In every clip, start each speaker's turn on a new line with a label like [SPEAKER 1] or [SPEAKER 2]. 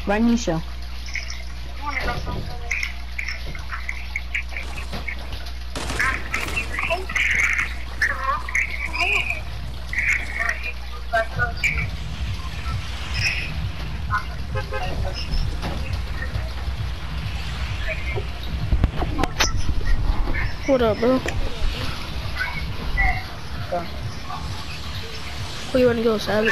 [SPEAKER 1] Ranisha.
[SPEAKER 2] What up, bro? Where you wanna go, Savage?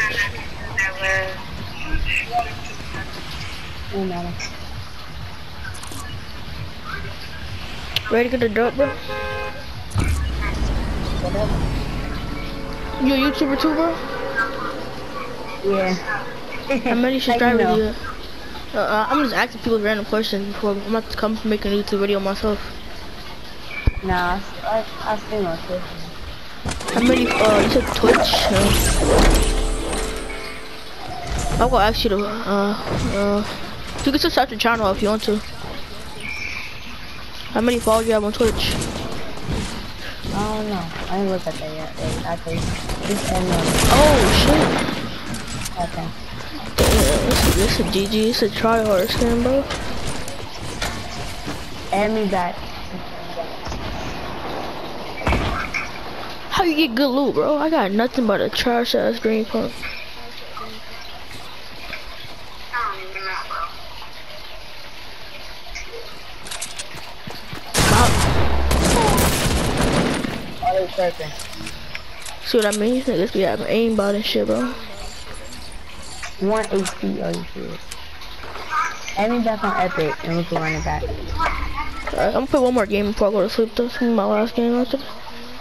[SPEAKER 1] No matter.
[SPEAKER 2] Ready to get the drop, bro?
[SPEAKER 1] Whatever.
[SPEAKER 2] You a YouTuber too, bro?
[SPEAKER 1] Yeah.
[SPEAKER 2] How many
[SPEAKER 1] How you
[SPEAKER 2] subscribers
[SPEAKER 1] know?
[SPEAKER 2] do you have? I'm just asking people random questions before I'm about to come make a YouTube video myself.
[SPEAKER 1] Nah, I see my Twitch.
[SPEAKER 2] How many, you said Twitch? I'm gonna ask you to, you can just start your channel if you want to. How many followers you have on Twitch?
[SPEAKER 1] I don't know. I didn't look at that yet. I think just end on.
[SPEAKER 2] Oh, shit.
[SPEAKER 1] Okay.
[SPEAKER 2] Damn, this a GG, it's a tryhard scam, bro.
[SPEAKER 1] Add me back.
[SPEAKER 2] How you get good loot, bro? I got nothing but a trash ass green pump. See what I mean? Niggas be having aimbot and shit, bro.
[SPEAKER 1] 1 HP, are you serious? Add me back on Epic and we can run it back.
[SPEAKER 2] Alright, I'm gonna play one more game before I go to sleep. That's my last game after this.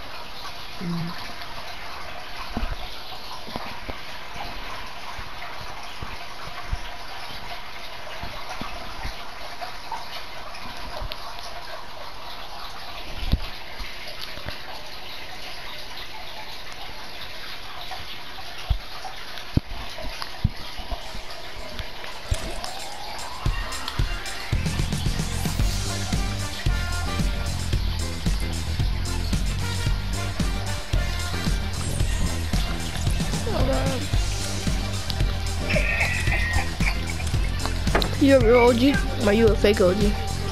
[SPEAKER 2] You a real OG? Or are you a fake OG?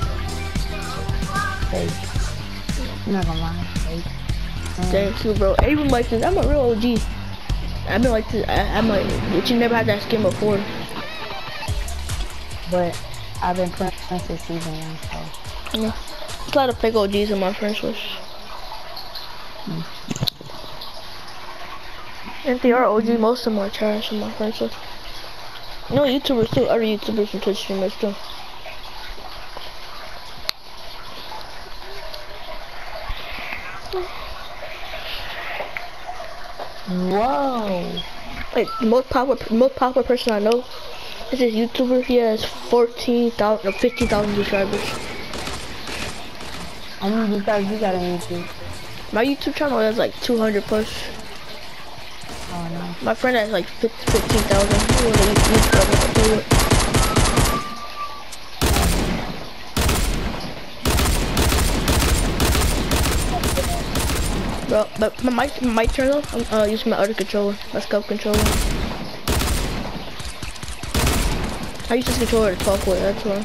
[SPEAKER 1] Fake. I'm not gonna lie, fake.
[SPEAKER 2] Thank you, bro. Everyone like this. I'm a real OG. I've been like this. I'm like, but you never had that skin before.
[SPEAKER 1] But I've been playing since season 1, so.
[SPEAKER 2] Yeah. There's a lot of fake OGs in my friends list. If they are OG, most of them are trash in my friends list. No YouTubers too, other YouTubers and Twitch streamers too.
[SPEAKER 1] Whoa!
[SPEAKER 2] Like the most popular person I know is this YouTuber. He has 14,000 or 15,000 subscribers.
[SPEAKER 1] How many subscribers you got on YouTube?
[SPEAKER 2] My YouTube channel has like 200 plus.
[SPEAKER 1] Oh no.
[SPEAKER 2] My friend has like 15,000. Bro, but my mic channel, I'm using my other controller, my scope controller. I use this controller to talk with, that's why.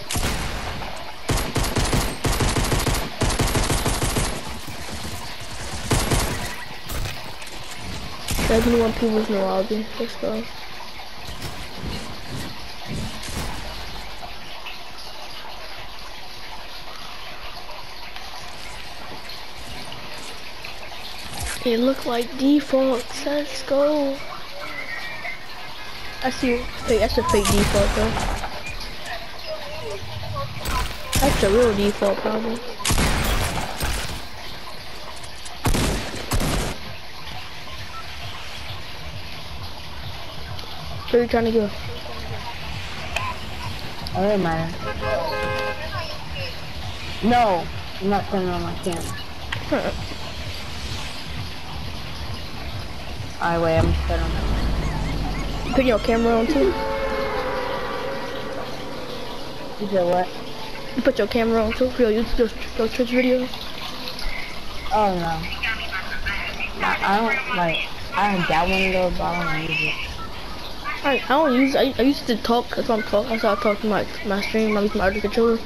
[SPEAKER 2] 71 people in the lobby, let's go. It look like defaults, let's go. I see, wait, that's a fake default though. That's a real default probably. Where are you trying to go?
[SPEAKER 1] Oh, it matter. No! I'm not turning on my camera. Alright, wait, I'm just turning on my camera.
[SPEAKER 2] You putting your camera on too?
[SPEAKER 1] You said what?
[SPEAKER 2] You put your camera on too for your YouTube, your Twitch videos?
[SPEAKER 1] Oh no. I don't, like, I got one of those, but I don't use it.
[SPEAKER 2] I don't use. I used to talk. That's why I'm talking. That's how I talk to my stream. I use my other controller.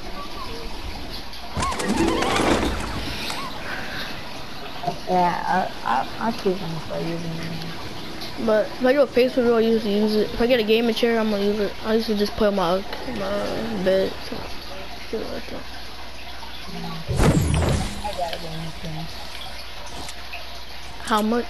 [SPEAKER 1] Yeah, I'll keep them for using it.
[SPEAKER 2] But if I do a Facebook video, I usually use it. If I get a gaming chair, I'm gonna use it. I used to just put my bed. So, shit like that.
[SPEAKER 1] I got a gaming chair.
[SPEAKER 2] How much?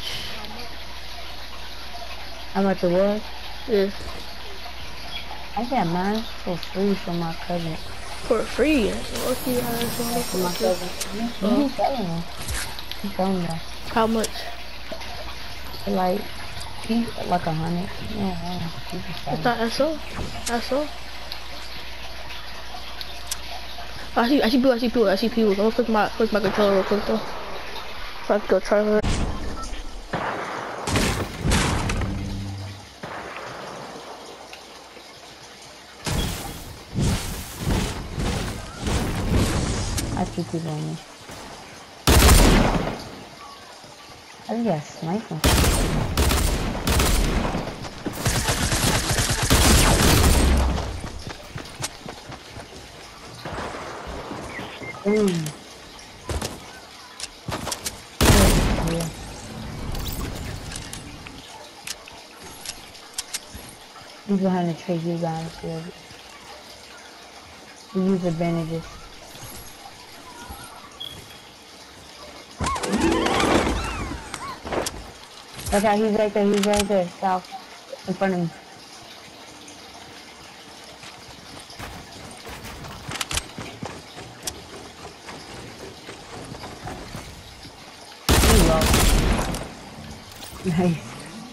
[SPEAKER 1] How much it was?
[SPEAKER 2] Yeah.
[SPEAKER 1] I got mine for free from my cousin.
[SPEAKER 2] For free? Okay,
[SPEAKER 1] From my cousin. He's selling them. He's selling them.
[SPEAKER 2] How much?
[SPEAKER 1] Like, he's like 100. Yeah,
[SPEAKER 2] That's all. That's all. I see people. I'm gonna click my controller real quick though. So I can go try her.
[SPEAKER 1] I see people on me. I think I sniped him. Yeah. He's behind the tree, he's behind the tree. We use advantages. Look out, he's right there, south, in front of me. He's low. Nice.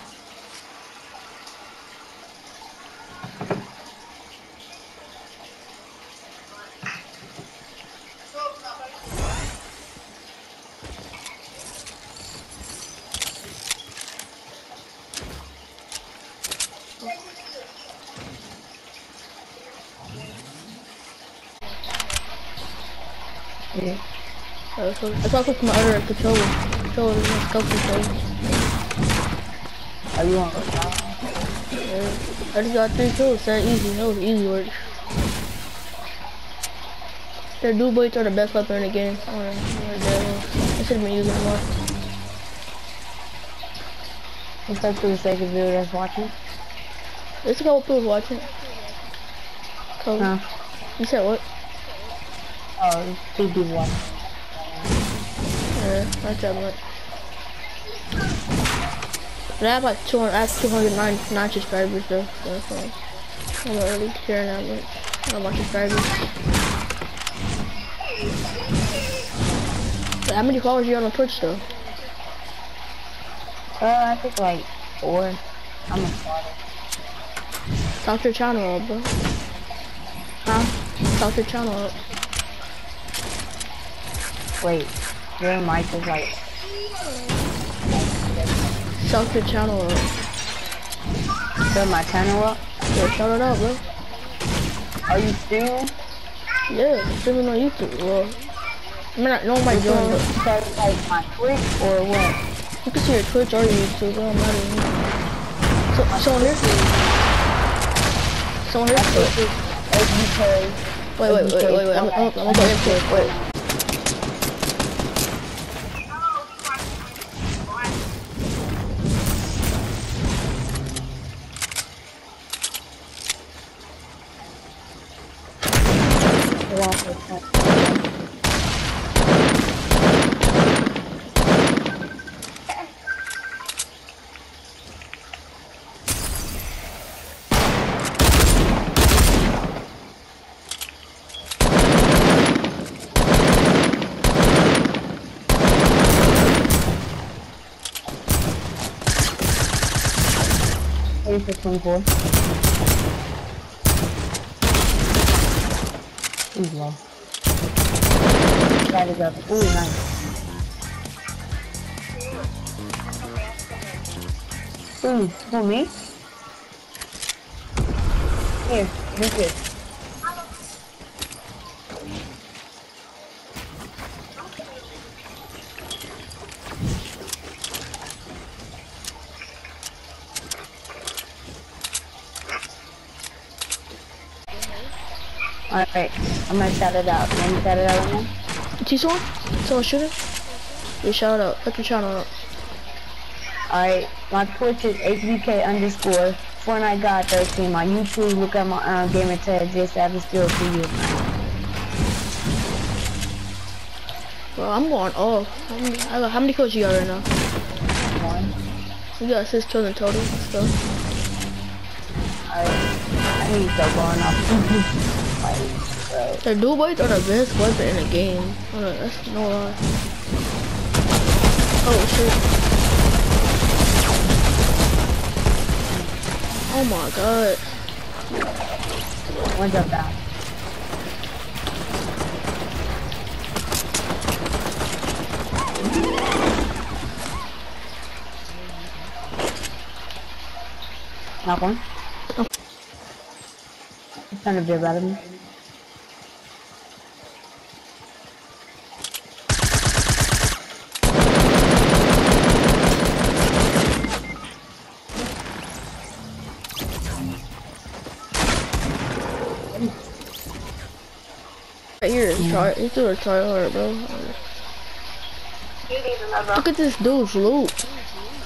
[SPEAKER 1] Yeah.
[SPEAKER 2] That's why I put my other controller. Controller is my scope controller.
[SPEAKER 1] Are you on the
[SPEAKER 2] Yeah. I just got 3 kills. That easy. That was easy work. Their dual blades are the best weapon in the game. I should have been using them more.
[SPEAKER 1] What's up to the second video that's watching?
[SPEAKER 2] There's a couple people watching.
[SPEAKER 1] Huh?
[SPEAKER 2] You said what?
[SPEAKER 1] Oh, 2 people watching.
[SPEAKER 2] Yeah, not that much. But I have like 209 subscribers though, so that's fine. I'm not really caring that much. I don't want subscribers. But how many followers you on Twitch though?
[SPEAKER 1] I think like 4. I'm a starter.
[SPEAKER 2] Talk your channel up, bro.
[SPEAKER 1] Huh?
[SPEAKER 2] Talk your channel up.
[SPEAKER 1] Wait, your mic is like...
[SPEAKER 2] Shout your channel up.
[SPEAKER 1] Turn my channel up?
[SPEAKER 2] Yeah, shout it out, bro.
[SPEAKER 1] Are you streaming?
[SPEAKER 2] Yeah, I'm streaming on YouTube. Well, I mean, I know my doing it.
[SPEAKER 1] That's like my Twitch or what?
[SPEAKER 2] You can see your Twitch or your YouTube, bro. I'm not even. Someone here? Someone here? Wait. I'm gonna go MK. Wait.
[SPEAKER 1] For 24. He's low. That is up. Ooh, nice. Ooh, for me? Here, drink it. Alright, I'm gonna shout it out. Let me shout it out right now.
[SPEAKER 2] See someone? Someone shooting? You shout out. Put your channel up.
[SPEAKER 1] Alright, my Twitch is HBK underscore Fortnite God 13. My YouTube, look at my gamer tag, J Savage still for you.
[SPEAKER 2] Bro, I'm going off. How many kills you got right now?
[SPEAKER 1] 1.
[SPEAKER 2] You got 6 kills in total. Let's go.
[SPEAKER 1] Alright, I need to start going off. Bro.
[SPEAKER 2] The dual blades are the best weapon in the game. That's no lie. Oh shit. Oh my god.
[SPEAKER 1] One's up down. Knock one. He's trying to be better than me.
[SPEAKER 2] Right here, he's doing a try hard, bro. Look at this dude's loot.